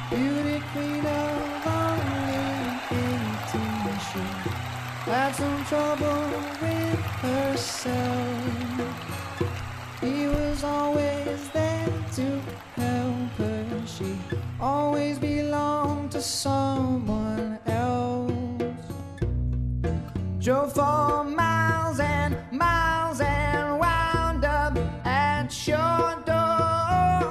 Beauty queen of only 18, she had some trouble with herself. He was always there to help her. She always belonged to someone else. Drove for miles and miles and wound up at your door.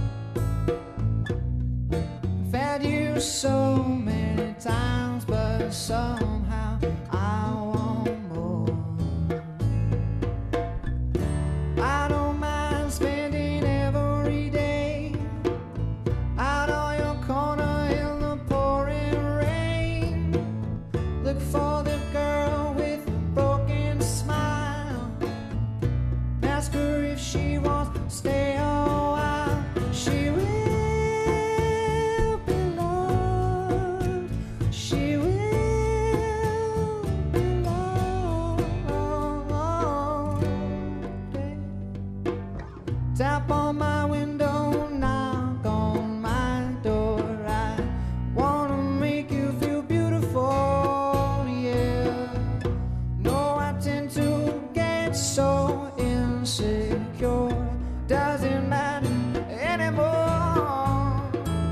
Fed you so many times, but somehow I want more. I don't mind spending every day out on your corner in the pouring rain. Look for the girl with a broken smile. Ask her if she wants to stay a while. She will be loved. She will be loved. Tap on my window, knock on my door. I wanna make you feel beautiful, yeah. No, I tend to get so insecure. Doesn't matter anymore.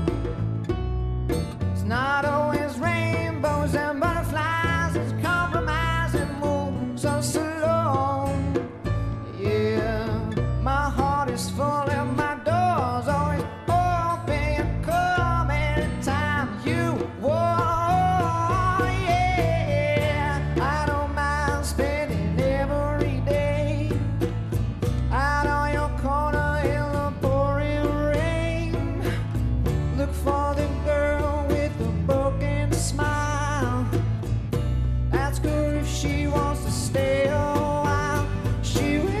It's not always rainbows and butterflies. It's compromise and moves so slow. Yeah, my heart is full and my door's always open. Come anytime you want. Yeah, I don't mind spending every day out on your corner in the pouring rain. Look for the girl with a broken smile. Ask her if she wants to stay a while. She will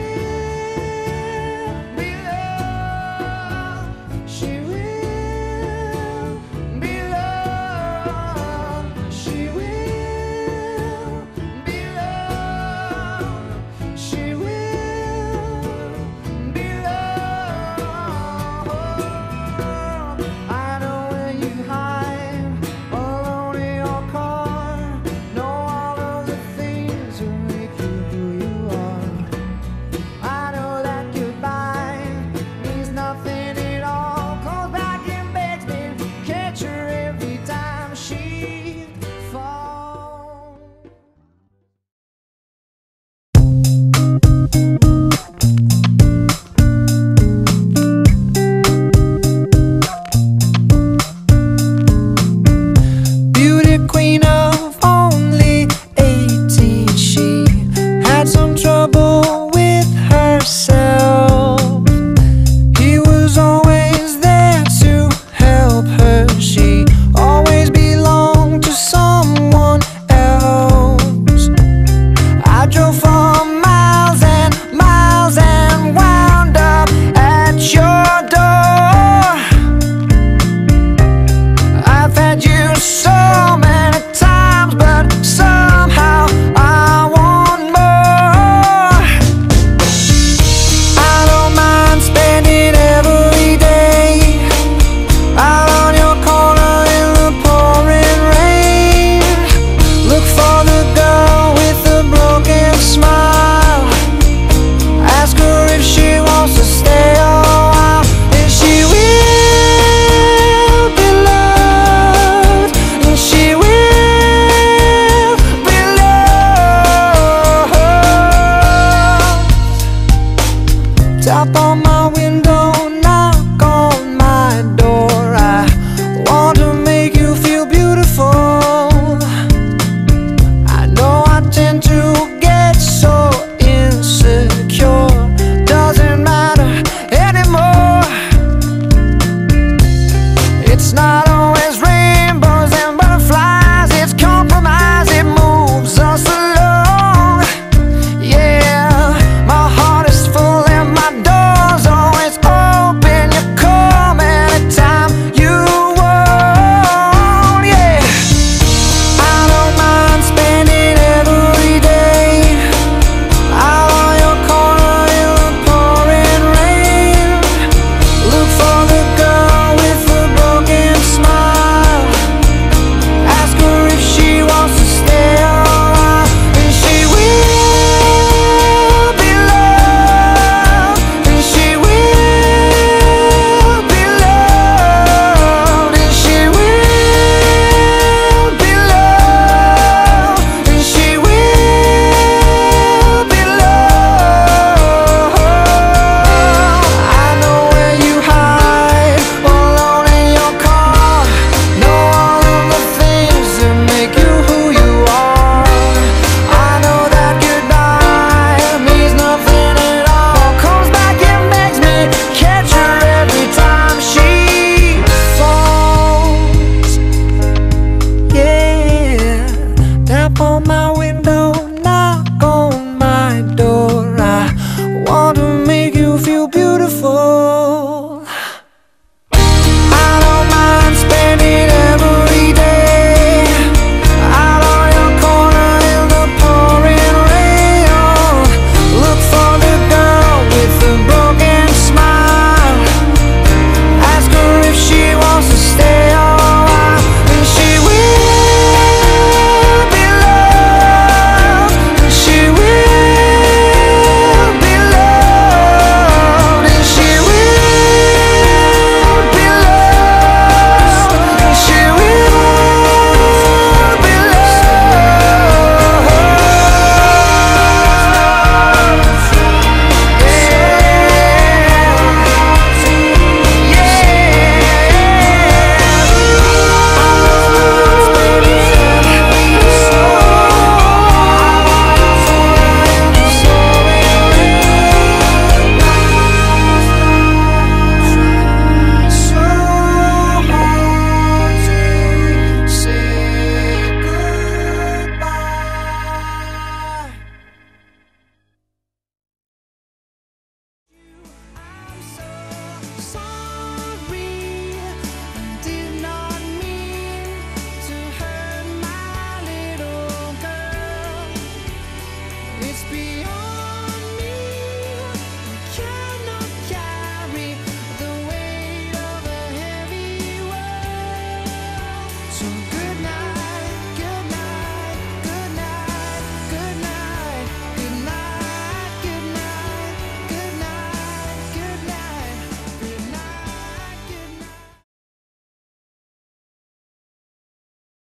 be loved. She will be loved. She will be loved. She will be loved. I know where you hide alone in your car. Know all of the things that make you who you are. I know that goodbye means nothing at all. Calls back and begs me to catch her every time she falls. Beauty queen of only 18, she had some trouble with herself. He was always there to help her. She always belonged to someone else. I drove for miles and miles and wound up at your door. I've had you so many times, but somehow I want more. I don't mind spending every day out on your corner in the pouring rain. Look for the girl with the broken smile. Ask her if she wants to stay a while. And she will be loved. And she will be loved. Tap on my window, knock on my door. I want to make you feel beautiful. I know I tend to get so insecure. Doesn't matter anymore. It's not